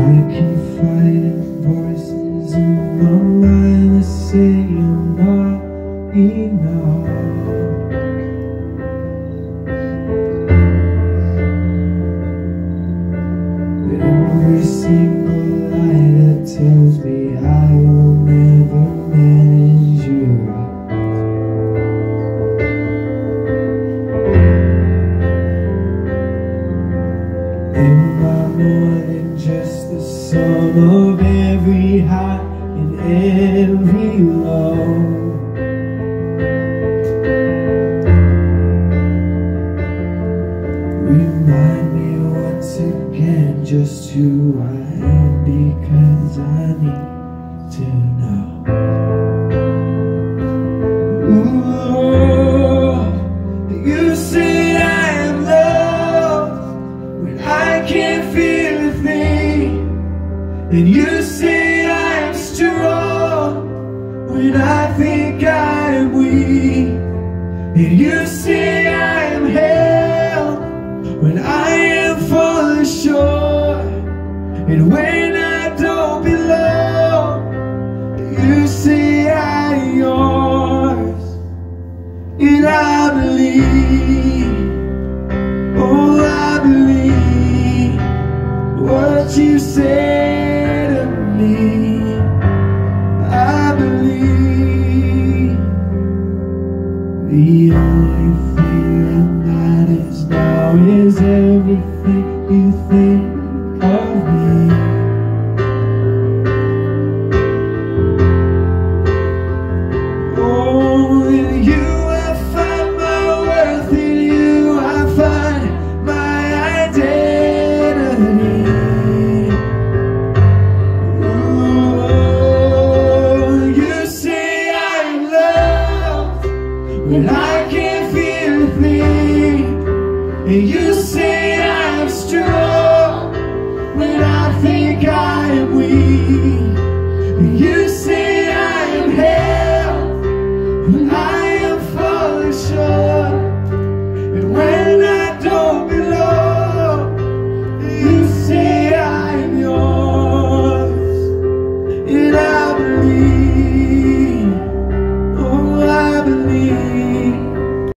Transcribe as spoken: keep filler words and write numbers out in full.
keep fighting voices in my mind that say you're not enough. But every single lie that tells me I will never manage you right. Am I more than just the sum of every high and every low? Remind me once again just who I am, because I need to know. Ooh, you say I am loved when I can't feel a thing, and you say I am strong when I think I am weak, and you say I am held when I am falling short, and when I don't belong, you say I'm yours, and I believe, oh I believe what you say to me. I believe the only thing that matters now is everything you think of me. Oh, in you I find my worth, in you I find my identity. Oh, you say I'm loved when I can't feel a thing, and you say